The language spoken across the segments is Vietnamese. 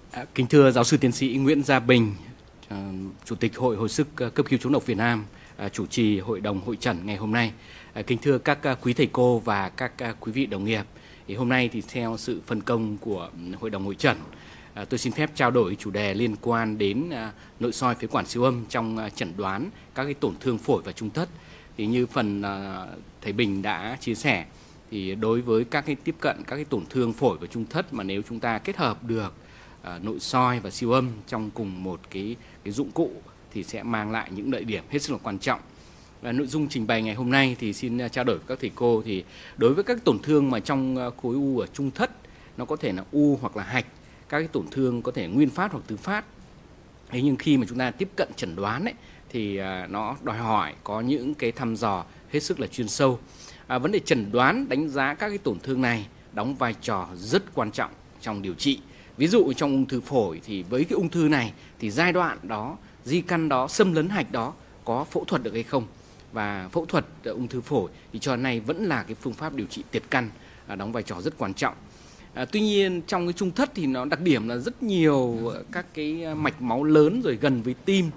Kính thưa giáo sư tiến sĩ Nguyễn Gia Bình, Chủ tịch Hội Hồi sức cấp cứu chống độc Việt Nam, chủ trì hội đồng hội chẩn ngày hôm nay. Kính thưa các quý thầy cô và các quý vị đồng nghiệp, thì hôm nay thì theo sự phân công của hội đồng hội chẩn, tôi xin phép trao đổi chủ đề liên quan đến nội soi phế quản siêu âm trong chẩn đoán các cái tổn thương phổi và trung thất. Thì như phần thầy Bình đã chia sẻ, thì đối với các cái tiếp cận các cái tổn thương phổi và trung thất mà nếu chúng ta kết hợp được nội soi và siêu âm trong cùng một cái dụng cụ thì sẽ mang lại những lợi điểm hết sức là quan trọng. Và nội dung trình bày ngày hôm nay thì xin trao đổi với các thầy cô, thì đối với các tổn thương mà trong khối u ở trung thất, nó có thể là u hoặc là hạch, các cái tổn thương có thể nguyên phát hoặc tứ phát. Thế nhưng khi mà chúng ta tiếp cận chẩn đoán ấy, thì nó đòi hỏi có những cái thăm dò hết sức là chuyên sâu. Vấn đề chẩn đoán đánh giá các cái tổn thương này đóng vai trò rất quan trọng trong điều trị. Ví dụ trong ung thư phổi thì với cái ung thư này thì giai đoạn đó, di căn đó, xâm lấn hạch đó có phẫu thuật được hay không? Và phẫu thuật ung thư phổi thì cho đến nay vẫn là cái phương pháp điều trị tiệt căn, đóng vai trò rất quan trọng. Tuy nhiên trong cái trung thất thì nó đặc điểm là rất nhiều các cái mạch máu lớn rồi gần với tim,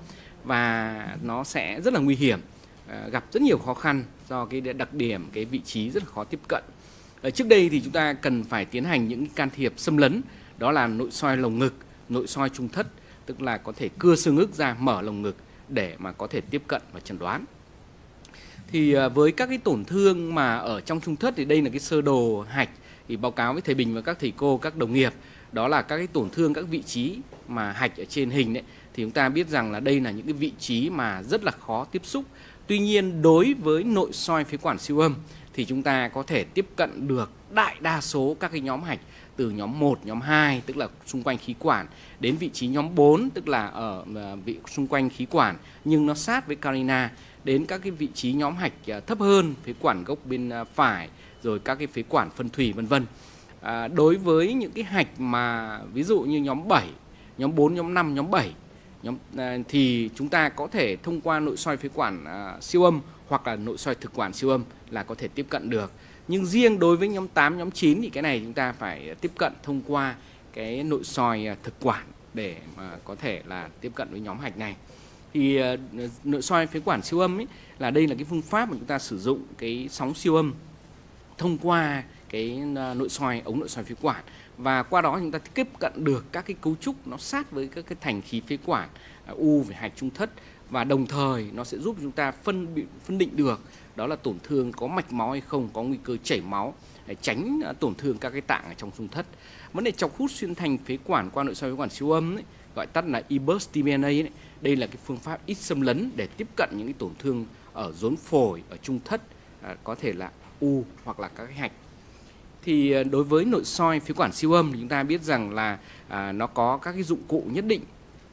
và nó sẽ rất là nguy hiểm, gặp rất nhiều khó khăn do cái đặc điểm cái vị trí rất là khó tiếp cận. Trước đây thì chúng ta cần phải tiến hành những can thiệp xâm lấn, đó là nội soi lồng ngực, nội soi trung thất, tức là có thể cưa xương ức ra, mở lồng ngực để mà có thể tiếp cận và chẩn đoán. Thì với các cái tổn thương mà ở trong trung thất thì đây là cái sơ đồ hạch, thì báo cáo với thầy Bình và các thầy cô, các đồng nghiệp, đó là các cái tổn thương, các vị trí mà hạch ở trên hình đấy, thì chúng ta biết rằng là đây là những cái vị trí mà rất là khó tiếp xúc. Tuy nhiên đối với nội soi phế quản siêu âm thì chúng ta có thể tiếp cận được đại đa số các cái nhóm hạch, từ nhóm 1, nhóm 2 tức là xung quanh khí quản, đến vị trí nhóm 4 tức là ở vị xung quanh khí quản nhưng nó sát với carina, đến các cái vị trí nhóm hạch thấp hơn, phế quản gốc bên phải, rồi các cái phế quản phân thủy vân vân. Đối với những cái hạch mà ví dụ như nhóm 7, nhóm 4, nhóm 5, nhóm 7 thì chúng ta có thể thông qua nội soi phế quản siêu âm hoặc là nội soi thực quản siêu âm là có thể tiếp cận được. Nhưng riêng đối với nhóm 8, nhóm 9 thì cái này chúng ta phải tiếp cận thông qua cái nội soi thực quản để mà có thể là tiếp cận với nhóm hạch này. Thì nội soi phế quản siêu âm ấy, là đây là cái phương pháp mà chúng ta sử dụng cái sóng siêu âm thông qua cái nội soi, ống nội soi phế quản, và qua đó chúng ta tiếp cận được các cái cấu trúc nó sát với các cái thành khí phế quản, u về hạch trung thất, và đồng thời nó sẽ giúp chúng ta phân định được đó là tổn thương có mạch máu hay không, có nguy cơ chảy máu, để tránh tổn thương các cái tạng ở trong trung thất. Vấn đề chọc hút xuyên thành phế quản qua nội soi phế quản siêu âm ấy, gọi tắt là e-burst TMNA ấy, đây là cái phương pháp ít xâm lấn để tiếp cận những cái tổn thương ở rốn phổi, ở trung thất, có thể là u hoặc là các cái hạch. Thì đối với nội soi phế quản siêu âm thì chúng ta biết rằng là nó có các cái dụng cụ nhất định.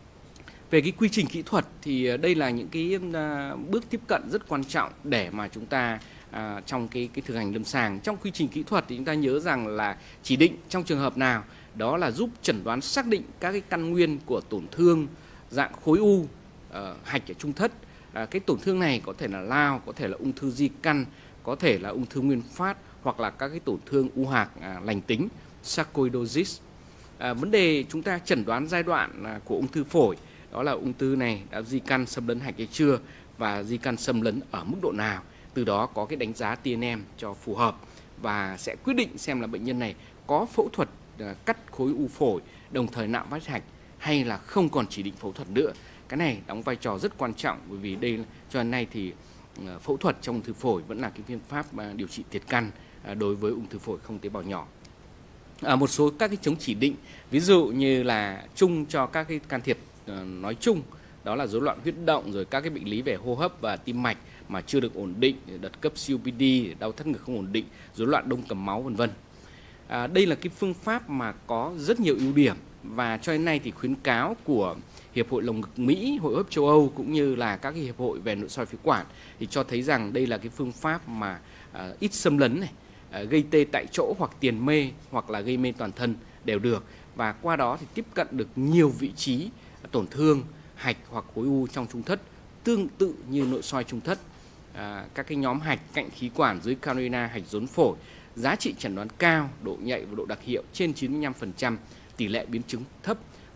Về cái quy trình kỹ thuật thì đây là những cái bước tiếp cận rất quan trọng để mà chúng ta trong cái thực hành lâm sàng. Trong quy trình kỹ thuật thì chúng ta nhớ rằng là chỉ định trong trường hợp nào đó là giúp chẩn đoán xác định các cái căn nguyên của tổn thương dạng khối u hạch ở trung thất. Cái tổn thương này có thể là lao, có thể là ung thư di căn, có thể là ung thư nguyên phát, hoặc là các cái tổn thương u hạc lành tính, sarcoidosis. Vấn đề chúng ta chẩn đoán giai đoạn của ung thư phổi, đó là ung thư này đã di căn xâm lấn hạch hay chưa, và di căn xâm lấn ở mức độ nào. Từ đó có cái đánh giá TNM cho phù hợp và sẽ quyết định xem là bệnh nhân này có phẫu thuật cắt khối u phổi đồng thời nạo vách hạch hay là không còn chỉ định phẫu thuật nữa. Cái này đóng vai trò rất quan trọng, bởi vì đây cho đến nay thì phẫu thuật trong ung thư phổi vẫn là cái phương pháp điều trị tiệt căn đối với ung thư phổi không tế bào nhỏ. Một số các cái chống chỉ định, ví dụ như là chung cho các cái can thiệp nói chung, đó là rối loạn huyết động, rồi các cái bệnh lý về hô hấp và tim mạch mà chưa được ổn định, đợt cấp COPD, đau thắt ngực không ổn định, rối loạn đông cầm máu vân vân. Đây là cái phương pháp mà có rất nhiều ưu điểm, và cho đến nay thì khuyến cáo của Hiệp hội Lồng ngực Mỹ, Hội hô hấp châu Âu cũng như là các cái hiệp hội về nội soi phế quản thì cho thấy rằng đây là cái phương pháp mà ít xâm lấn này, gây tê tại chỗ hoặc tiền mê hoặc là gây mê toàn thân đều được, và qua đó thì tiếp cận được nhiều vị trí tổn thương hạch hoặc khối u trong trung thất tương tự như nội soi trung thất. Các cái nhóm hạch cạnh khí quản dưới carina, hạch rốn phổi, giá trị chẩn đoán cao, độ nhạy và độ đặc hiệu trên 95%, tỷ lệ biến chứng thấp,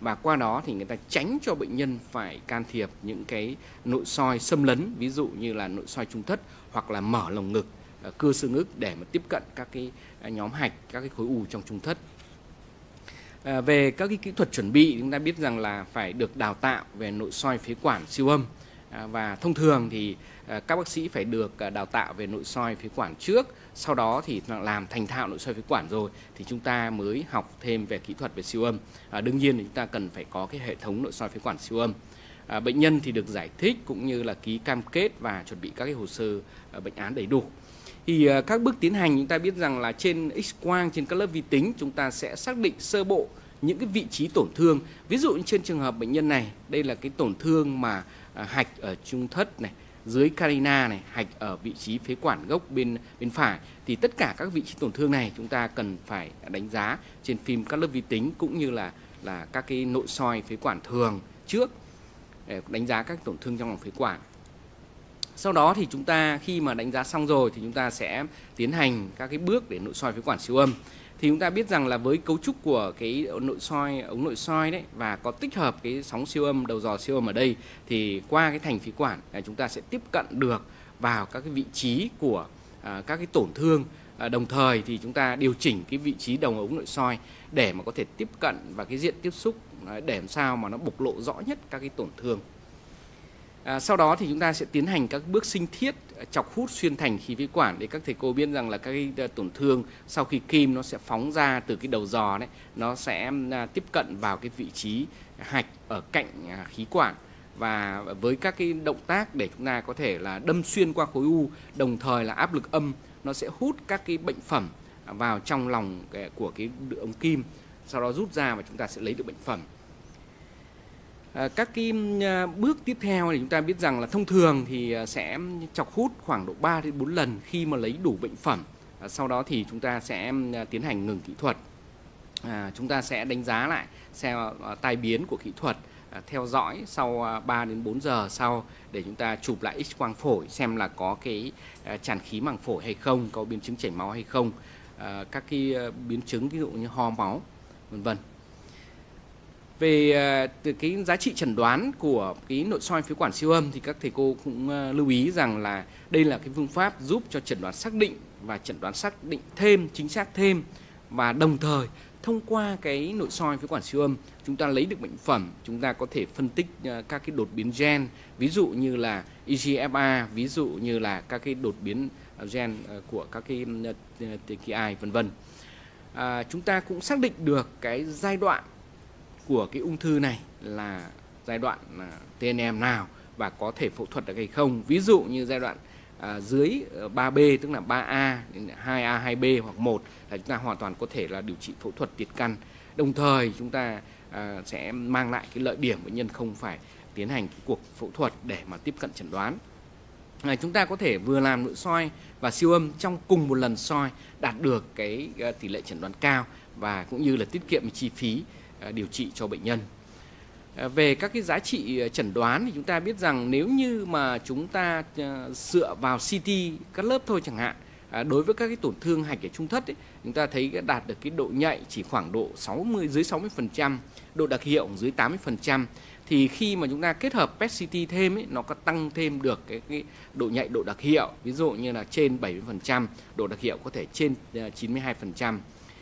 và qua đó thì người ta tránh cho bệnh nhân phải can thiệp những cái nội soi xâm lấn, ví dụ như là nội soi trung thất hoặc là mở lồng ngực, cơ xương ức để mà tiếp cận các cái nhóm hạch, các cái khối u trong trung thất. Về các cái kỹ thuật chuẩn bị, chúng ta biết rằng là phải được đào tạo về nội soi phế quản siêu âm, và thông thường thì các bác sĩ phải được đào tạo về nội soi phế quản trước, sau đó thì làm thành thạo nội soi phế quản rồi thì chúng ta mới học thêm về kỹ thuật về siêu âm. Đương nhiên thì chúng ta cần phải có cái hệ thống nội soi phế quản siêu âm. Bệnh nhân thì được giải thích cũng như là ký cam kết và chuẩn bị các cái hồ sơ bệnh án đầy đủ. Thì các bước tiến hành chúng ta biết rằng là trên X-quang, trên các lớp vi tính chúng ta sẽ xác định sơ bộ những cái vị trí tổn thương. Ví dụ như trên trường hợp bệnh nhân này, đây là cái tổn thương mà hạch ở trung thất này, dưới carina này, hạch ở vị trí phế quản gốc bên phải, thì tất cả các vị trí tổn thương này chúng ta cần phải đánh giá trên phim các lớp vi tính cũng như là các cái nội soi phế quản thường trước để đánh giá các tổn thương trong lòng phế quản. Sau đó thì chúng ta khi mà đánh giá xong rồi thì chúng ta sẽ tiến hành các cái bước để nội soi phế quản siêu âm. Thì chúng ta biết rằng là với cấu trúc của cái nội soi, ống nội soi đấy, và có tích hợp cái sóng siêu âm, đầu dò siêu âm ở đây, thì qua cái thành phế quản chúng ta sẽ tiếp cận được vào các cái vị trí của các cái tổn thương. Đồng thời thì chúng ta điều chỉnh cái vị trí đầu ống nội soi để mà có thể tiếp cận và cái diện tiếp xúc để làm sao mà nó bộc lộ rõ nhất các cái tổn thương. Sau đó thì chúng ta sẽ tiến hành các bước sinh thiết chọc hút xuyên thành khí phế quản để các thầy cô biết rằng là các cái tổn thương sau khi kim nó sẽ phóng ra từ cái đầu giò đấy, nó sẽ tiếp cận vào cái vị trí hạch ở cạnh khí quản, và với các cái động tác để chúng ta có thể là đâm xuyên qua khối u, đồng thời là áp lực âm nó sẽ hút các cái bệnh phẩm vào trong lòng của cái ống kim, sau đó rút ra và chúng ta sẽ lấy được bệnh phẩm. Các cái bước tiếp theo thì chúng ta biết rằng là thông thường thì sẽ chọc hút khoảng độ 3 đến 4 lần khi mà lấy đủ bệnh phẩm. Sau đó thì chúng ta sẽ tiến hành ngừng kỹ thuật. Chúng ta sẽ đánh giá lại xem tai biến của kỹ thuật, theo dõi sau 3 đến 4 giờ sau để chúng ta chụp lại X-quang phổi xem là có cái tràn khí màng phổi hay không, có biến chứng chảy máu hay không, các cái biến chứng ví dụ như ho máu, vân vân. Về cái giá trị chẩn đoán của cái nội soi phế quản siêu âm thì các thầy cô cũng lưu ý rằng là đây là cái phương pháp giúp cho chẩn đoán xác định và chẩn đoán xác định thêm, chính xác thêm, và đồng thời thông qua cái nội soi phế quản siêu âm chúng ta lấy được bệnh phẩm, chúng ta có thể phân tích các cái đột biến gen, ví dụ như là EGFR, ví dụ như là các cái đột biến gen của các cái TKI, vân vân. Chúng ta cũng xác định được cái giai đoạn của cái ung thư này là giai đoạn TNM nào và có thể phẫu thuật được hay không. Ví dụ như giai đoạn dưới 3B tức là 3A, 2A, 2B hoặc 1 là chúng ta hoàn toàn có thể là điều trị phẫu thuật tiệt căn. Đồng thời chúng ta sẽ mang lại cái lợi điểm bệnh nhân không phải tiến hành cái cuộc phẫu thuật để mà tiếp cận chẩn đoán. Chúng ta có thể vừa làm nội soi và siêu âm trong cùng một lần soi, đạt được cái tỷ lệ chẩn đoán cao và cũng như là tiết kiệm chi phí điều trị cho bệnh nhân. Về các cái giá trị chẩn đoán thì chúng ta biết rằng nếu như mà chúng ta dựa vào CT các lớp thôi chẳng hạn, đối với các cái tổn thương hạch ở trung thất ấy, chúng ta thấy đạt được cái độ nhạy chỉ khoảng độ 60, dưới 60%, độ đặc hiệu dưới 80%. Thì khi mà chúng ta kết hợp PET-CT thêm ấy, nó có tăng thêm được cái độ nhạy, độ đặc hiệu, ví dụ như là trên 70%, độ đặc hiệu có thể trên 92%.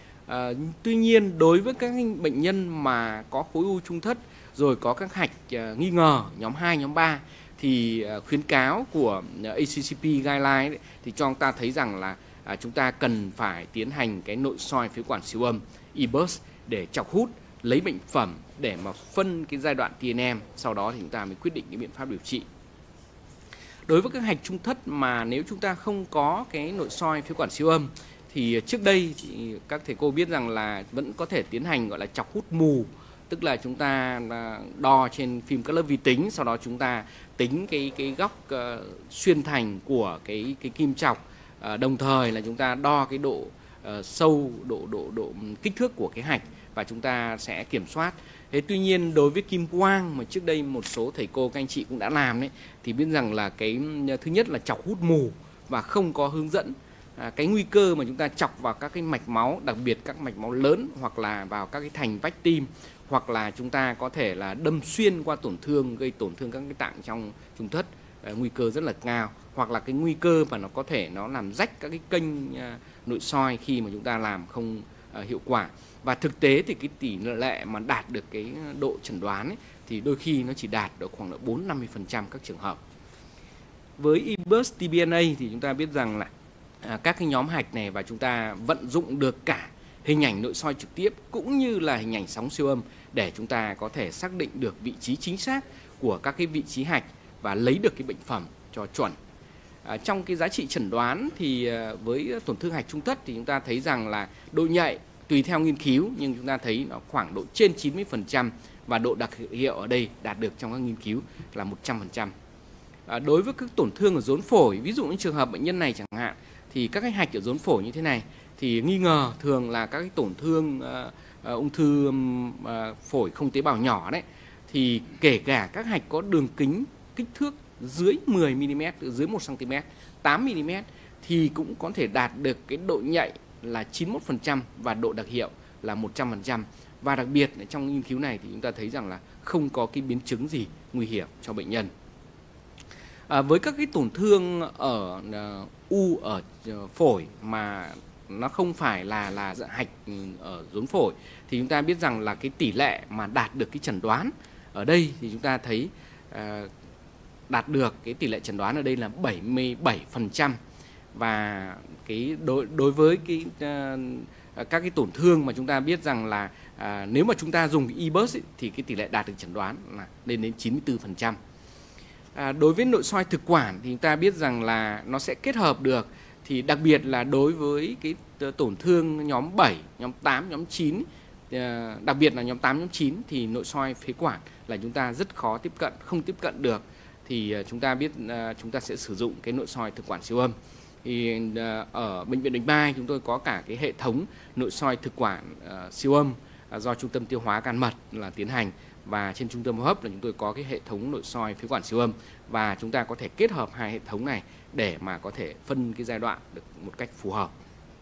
Tuy nhiên đối với các bệnh nhân mà có khối u trung thất rồi có các hạch nghi ngờ nhóm 2, nhóm 3 thì khuyến cáo của ACCP guideline thì cho chúng ta thấy rằng là chúng ta cần phải tiến hành cái nội soi phế quản siêu âm EBUS để chọc hút, lấy bệnh phẩm để mà phân cái giai đoạn TNM, sau đó thì chúng ta mới quyết định cái biện pháp điều trị. Đối với các hạch trung thất mà nếu chúng ta không có cái nội soi phế quản siêu âm thì trước đây thì các thầy cô biết rằng là vẫn có thể tiến hành gọi là chọc hút mù, tức là chúng ta đo trên phim các lớp vi tính, sau đó chúng ta tính cái góc xuyên thành của cái kim chọc, đồng thời là chúng ta đo cái độ sâu, độ kích thước của cái hạch và chúng ta sẽ kiểm soát. Thế tuy nhiên đối với kim quang mà trước đây một số thầy cô các anh chị cũng đã làm đấy, thì biết rằng là cái thứ nhất là chọc hút mù và không có hướng dẫn. cái nguy cơ mà chúng ta chọc vào các cái mạch máu, đặc biệt các mạch máu lớn, hoặc là vào các cái thành vách tim, hoặc là chúng ta có thể là đâm xuyên qua tổn thương, gây tổn thương các cái tạng trong trung thất, nguy cơ rất là cao. Hoặc là cái nguy cơ mà nó có thể nó làm rách các cái kênh nội soi khi mà chúng ta làm không hiệu quả. Và thực tế thì cái tỷ lệ mà đạt được cái độ chẩn đoán ấy, thì đôi khi nó chỉ đạt được khoảng 4-50% các trường hợp. Với eBurst TBNA thì chúng ta biết rằng là các cái nhóm hạch này, và chúng ta vận dụng được cả hình ảnh nội soi trực tiếp cũng như là hình ảnh sóng siêu âm để chúng ta có thể xác định được vị trí chính xác của các cái vị trí hạch và lấy được cái bệnh phẩm cho chuẩn. Trong cái giá trị chẩn đoán thì với tổn thương hạch trung thất thì chúng ta thấy rằng là độ nhạy tùy theo nghiên cứu, nhưng chúng ta thấy nó khoảng độ trên 90%, và độ đặc hiệu ở đây đạt được trong các nghiên cứu là 100%. Đối với các tổn thương ở rốn phổi, ví dụ những trường hợp bệnh nhân này chẳng hạn, thì các cái hạch ở rốn phổi như thế này thì nghi ngờ thường là các cái tổn thương ung thư phổi không tế bào nhỏ đấy, thì kể cả các hạch có đường kính kích thước dưới 10 mm, dưới 1 cm, 8 mm thì cũng có thể đạt được cái độ nhạy là 91% và độ đặc hiệu là 100%. Và đặc biệt trong nghiên cứu này thì chúng ta thấy rằng là không có cái biến chứng gì nguy hiểm cho bệnh nhân. Với các cái tổn thương ở u ở phổi mà nó không phải là hạch ở rốn phổi thì chúng ta biết rằng là cái tỷ lệ mà đạt được cái chẩn đoán ở đây thì chúng ta thấy đạt được cái tỷ lệ chẩn đoán ở đây là 77%. Và cái đối với cái các cái tổn thương mà chúng ta biết rằng là nếu mà chúng ta dùng cái eBurst thì cái tỷ lệ đạt được chẩn đoán là lên đến 94%. Đối với nội soi thực quản thì chúng ta biết rằng là nó sẽ kết hợp được, thì đặc biệt là đối với cái tổn thương nhóm 7, nhóm 8, nhóm 9, đặc biệt là nhóm 8, nhóm 9 thì nội soi phế quản là chúng ta rất khó tiếp cận, không tiếp cận được, thì chúng ta biết chúng ta sẽ sử dụng cái nội soi thực quản siêu âm. Thì ở Bệnh viện Bạch Mai chúng tôi có cả cái hệ thống nội soi thực quản siêu âm do Trung tâm Tiêu hóa Gan mật là tiến hành, và trên Trung tâm hô hấp là chúng tôi có cái hệ thống nội soi phế quản siêu âm, và chúng ta có thể kết hợp hai hệ thống này để mà có thể phân cái giai đoạn được một cách phù hợp.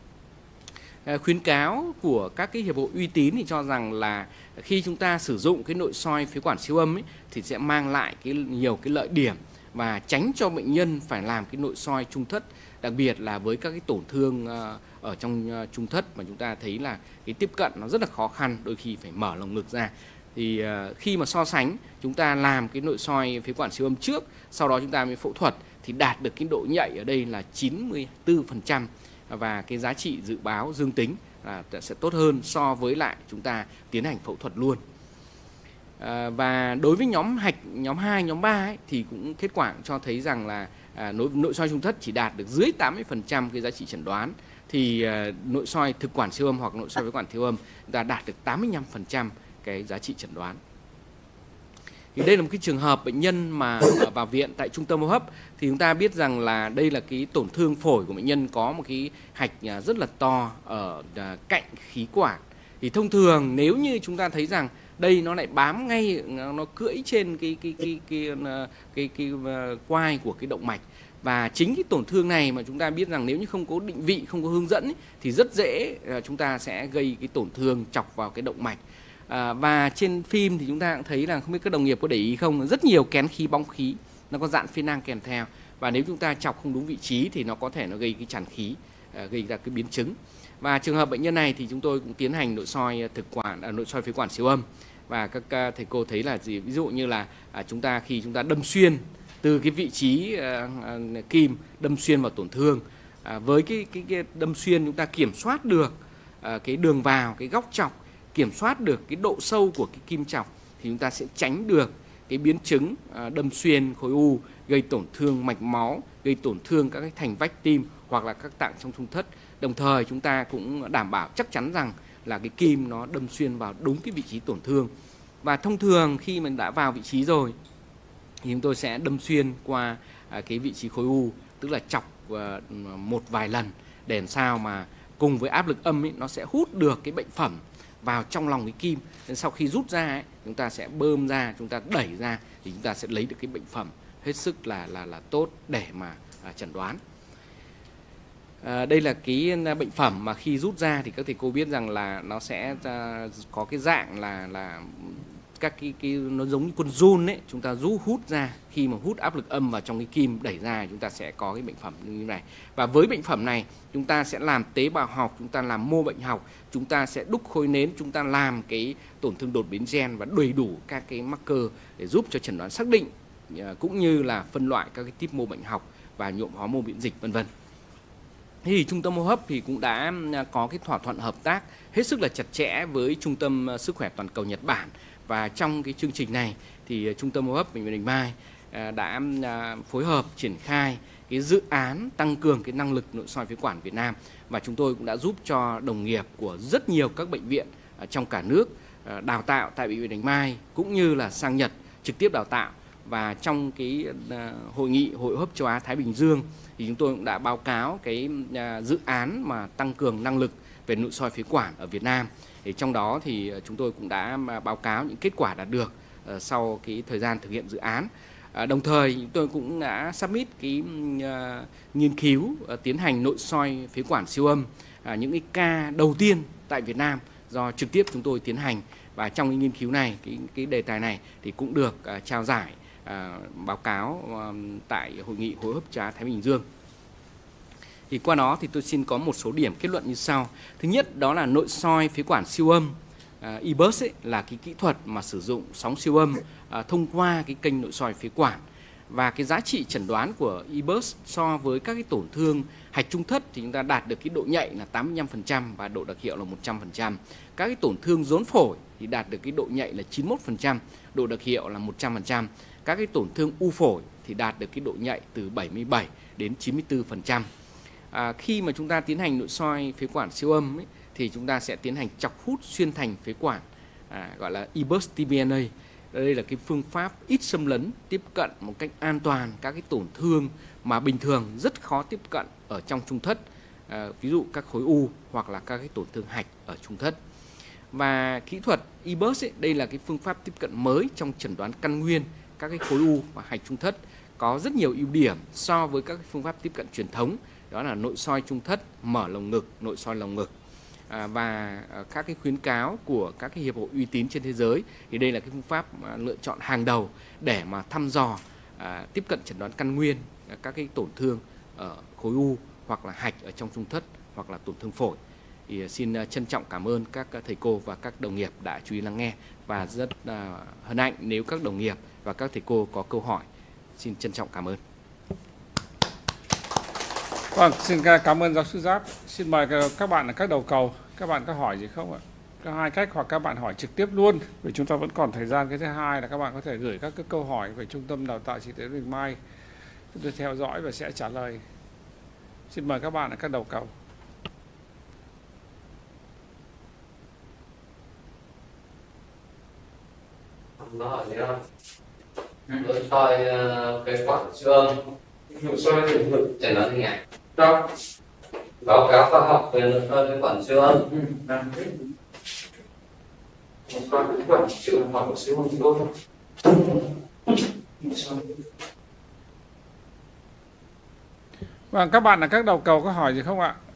Khuyến cáo của các cái hiệp hội uy tín thì cho rằng là khi chúng ta sử dụng cái nội soi phế quản siêu âm ấy, thì sẽ mang lại nhiều cái lợi điểm và tránh cho bệnh nhân phải làm cái nội soi trung thất, đặc biệt là với các cái tổn thương ở trong trung thất mà chúng ta thấy là cái tiếp cận nó rất là khó khăn, đôi khi phải mở lồng ngực ra. Thì khi mà so sánh chúng ta làm cái nội soi phế quản siêu âm trước, sau đó chúng ta mới phẫu thuật thì đạt được cái độ nhạy ở đây là 94%, và cái giá trị dự báo dương tính sẽ tốt hơn so với lại chúng ta tiến hành phẫu thuật luôn. Và đối với nhóm hạch nhóm 2, nhóm 3 ấy, thì cũng kết quả cho thấy rằng là nội soi trung thất chỉ đạt được dưới 80% cái giá trị chẩn đoán, thì nội soi thực quản siêu âm hoặc nội soi phế quản siêu âm chúng ta đạt được 85% cái giá trị chẩn đoán. Thì đây là một cái trường hợp bệnh nhân mà vào viện tại trung tâm hô hấp, thì chúng ta biết rằng là đây là cái tổn thương phổi của bệnh nhân có một cái hạch rất là to ở cạnh khí quản. Thì thông thường nếu như chúng ta thấy rằng đây nó lại bám ngay, nó cưỡi trên cái quai của cái động mạch, và chính cái tổn thương này mà chúng ta biết rằng nếu như không có định vị, không có hướng dẫn ấy, thì rất dễ chúng ta sẽ gây cái tổn thương chọc vào cái động mạch. Và trên phim thì chúng ta cũng thấy là, không biết các đồng nghiệp có để ý không, rất nhiều kén khí, bóng khí, nó có dạn phế nang kèm theo, và nếu chúng ta chọc không đúng vị trí thì nó có thể nó gây cái tràn khí, gây ra cái biến chứng. Và trường hợp bệnh nhân này thì chúng tôi cũng tiến hành nội soi thực quản, nội soi phế quản siêu âm, và các thầy cô thấy là gì, ví dụ như là khi chúng ta đâm xuyên từ cái vị trí kim đâm xuyên vào tổn thương, với cái đâm xuyên chúng ta kiểm soát được cái đường vào, cái góc chọc, kiểm soát được cái độ sâu của cái kim chọc, thì chúng ta sẽ tránh được cái biến chứng đâm xuyên khối u, gây tổn thương mạch máu, gây tổn thương các cái thành vách tim hoặc là các tạng trong trung thất. Đồng thời chúng ta cũng đảm bảo chắc chắn rằng là cái kim nó đâm xuyên vào đúng cái vị trí tổn thương. Và thông thường khi mình đã vào vị trí rồi thì chúng tôi sẽ đâm xuyên qua cái vị trí khối u, tức là chọc một vài lần để làm sao mà cùng với áp lực âm ấy, nó sẽ hút được cái bệnh phẩm vào trong lòng cái kim. Nên sau khi rút ra ấy, chúng ta sẽ bơm ra, chúng ta đẩy ra thì chúng ta sẽ lấy được cái bệnh phẩm hết sức là tốt để mà chẩn đoán. Đây là cái bệnh phẩm mà khi rút ra thì các thầy cô biết rằng là nó sẽ có cái dạng là các cái nó giống như con giun ấy, chúng ta hút ra, khi mà hút áp lực âm vào trong cái kim đẩy ra chúng ta sẽ có cái bệnh phẩm như thế này. Và với bệnh phẩm này chúng ta sẽ làm tế bào học, chúng ta làm mô bệnh học, chúng ta sẽ đúc khối nến, chúng ta làm cái tổn thương đột biến gen và đầy đủ các cái marker để giúp cho chẩn đoán xác định cũng như là phân loại các cái típ mô bệnh học và nhuộm hormone miễn dịch vân vân. Thì trung tâm hô hấp thì cũng đã có cái thỏa thuận hợp tác hết sức là chặt chẽ với Trung tâm Sức khỏe Toàn cầu Nhật Bản, và trong cái chương trình này thì Trung tâm hô hấp Bệnh viện Bạch Mai đã phối hợp triển khai cái dự án tăng cường cái năng lực nội soi phế quản Việt Nam, và chúng tôi cũng đã giúp cho đồng nghiệp của rất nhiều các bệnh viện trong cả nước đào tạo tại Bệnh viện Bạch Mai cũng như là sang Nhật trực tiếp đào tạo. Và trong cái hội nghị Hội hô hấp châu Á Thái Bình Dương thì chúng tôi cũng đã báo cáo cái dự án mà tăng cường năng lực về nội soi phế quản ở Việt Nam. Thì trong đó thì chúng tôi cũng đã báo cáo những kết quả đạt được sau cái thời gian thực hiện dự án. Đồng thời chúng tôi cũng đã submit cái nghiên cứu tiến hành nội soi phế quản siêu âm những cái ca đầu tiên tại Việt Nam do trực tiếp chúng tôi tiến hành, và trong cái nghiên cứu này, cái đề tài này thì cũng được trao giải báo cáo tại hội nghị Hội hô hấp châu Á Thái Bình Dương. Thì qua đó thì tôi xin có một số điểm kết luận như sau. Thứ nhất đó là nội soi phế quản siêu âm eBurst là cái kỹ thuật mà sử dụng sóng siêu âm thông qua cái kênh nội soi phế quản, và cái giá trị chẩn đoán của eBurst so với các cái tổn thương hạch trung thất thì chúng ta đạt được cái độ nhạy là 85% và độ đặc hiệu là 100%. Các cái tổn thương rốn phổi thì đạt được cái độ nhạy là 91%, độ đặc hiệu là 100%. Các cái tổn thương u phổi thì đạt được cái độ nhạy từ 77 đến 94%. Khi mà chúng ta tiến hành nội soi phế quản siêu âm ấy, thì chúng ta sẽ tiến hành chọc hút xuyên thành phế quản, gọi là eBurst TBNA. Đây là cái phương pháp ít xâm lấn, tiếp cận một cách an toàn các cái tổn thương mà bình thường rất khó tiếp cận ở trong trung thất, ví dụ các khối u hoặc là các cái tổn thương hạch ở trung thất. Và kỹ thuật eBurst đây là cái phương pháp tiếp cận mới trong chẩn đoán căn nguyên các cái khối u và hạch trung thất, có rất nhiều ưu điểm so với các phương pháp tiếp cận truyền thống, đó là nội soi trung thất, mở lồng ngực, nội soi lồng ngực. Và các cái khuyến cáo của các cái hiệp hội uy tín trên thế giới thì đây là cái phương pháp lựa chọn hàng đầu để mà thăm dò tiếp cận chẩn đoán căn nguyên các cái tổn thương ở khối u hoặc là hạch ở trong trung thất hoặc là tổn thương phổi. Thì xin trân trọng cảm ơn các thầy cô và các đồng nghiệp đã chú ý lắng nghe, và rất hân hạnh nếu các đồng nghiệp và các thầy cô có câu hỏi. Xin trân trọng cảm ơn. Vâng, xin cảm ơn giáo sư Giáp. Xin mời các bạn ở các đầu cầu. Các bạn có hỏi gì không ạ? Có hai cách, hoặc các bạn hỏi trực tiếp luôn, vì chúng ta vẫn còn thời gian. Cái thứ hai là các bạn có thể gửi các cái câu hỏi về Trung tâm Đào tạo Y tế Bạch Mai. Chúng tôi theo dõi và sẽ trả lời. Xin mời các bạn ở các đầu cầu. Nó hỏi gì không? Nội soi phế quản siêu âm, nội soi thì chẩn đoán hình ảnh. Đâu? Báo cáo khoa học về nội soi phế quản siêu âm. Nội soi phế quản siêu âm hoặc siêu âm thôi. Vâng, các bạn ở các đầu cầu có hỏi gì không ạ?